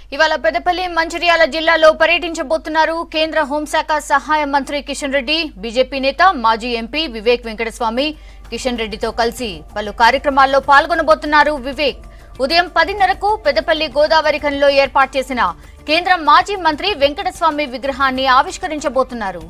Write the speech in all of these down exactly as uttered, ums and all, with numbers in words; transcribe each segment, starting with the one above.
ఇవాళ పెద్దపల్లి మంచిర్యాల జిల్లాలో పర్యటించబోతున్నారు కేంద్ర హోంశాఖ సహాయ మంత్రి కిషన్ రెడ్డి. బీజేపీ నేత మాజీ ఎంపీ వివేక్ వెంకటస్వామి కిషన్ రెడ్డితో కలిసి పలు కార్యక్రమాల్లో పాల్గొనబోతున్నారు. వివేక్ ఉదయం పదిన్నరకు పెద్దపల్లి గోదావరి ఖనిలో ఏర్పాటు చేసిన కేంద్ర మాజీ మంత్రి వెంకటస్వామి విగ్రహాన్ని ఆవిష్కరించబోతున్నారు.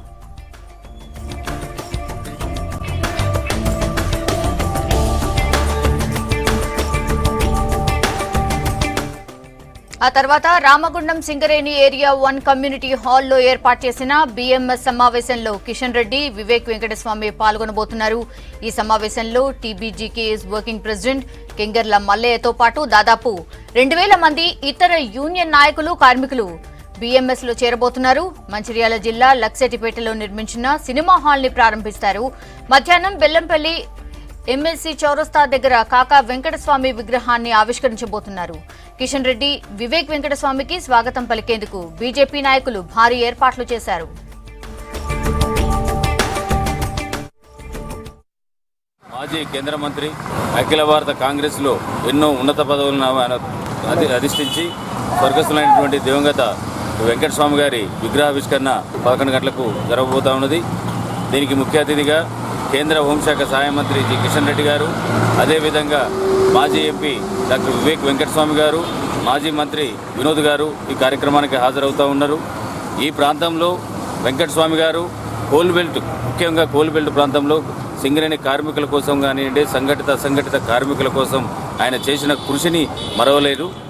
ఆ తర్వాత Ramagundam Singareni area one community హాల్లో ఏర్పాటు చేసిన బీఎంఎస్ సమావేశంలో కిషన్ రెడ్డి, వివేక్ వెంకటస్వామి పాల్గొనబోతున్నారు. ఈ సమావేశంలో టీబీజీకేఎస్ వర్కింగ్ ప్రెసిడెంట్ కెంగర్ల మల్లయ్యతో పాటు దాదాపు రెండు వేల మంది ఇతర యూనియన్ నాయకులు, కార్మికులు బీఎంఎస్ లో చేరబోతున్నారు. మంచిర్యాల జిల్లా లక్సెటిపేటలో నిర్మించిన సినిమా హాల్ ని ప్రారంభిస్తారు. మధ్యాహ్నం బెల్లంపల్లి ఎంఎల్సీ చౌరస్తా దగ్గర కాకా వెంకటస్వామి విగ్రహాన్ని ఆవిష్కరించబోతున్నారు. కిషన్ రెడ్డి, వివేక్ వెంకటస్వామికి స్వాగతం పలికేందుకు బీజేపీ నాయకులు భారీ ఏర్పాట్లు చేశారు. మాజీ కేంద్ర మంత్రి, అఖిల భారత కాంగ్రెస్ లో ఎన్నో ఉన్నత పదవులను అధిష్ఠించి స్వర్గస్థులైనటువంటి దివంగత వెంకటస్వామి గారి విగ్రహావిష్కరణ పదకొండు గంటలకు జరగబోతా ఉన్నది. దీనికి ముఖ్య అతిథిగా కేంద్ర హోంశాఖ సహాయ మంత్రి జి కిషన్ రెడ్డి గారు, అదేవిధంగా మాజీ ఎంపీ డాక్టర్ వివేక్ వెంకటస్వామి గారు, మాజీ మంత్రి వినోద్ గారు ఈ కార్యక్రమానికి హాజరవుతూ ఉన్నారు. ఈ ప్రాంతంలో వెంకటస్వామి గారు కోల్ బెల్ట్, ముఖ్యంగా కోల్ బెల్ట్ ప్రాంతంలో సింగరేణి కార్మికుల కోసం కానివ్వండి, సంఘటిత అసంఘటిత కార్మికుల కోసం ఆయన చేసిన కృషిని మరవలేదు.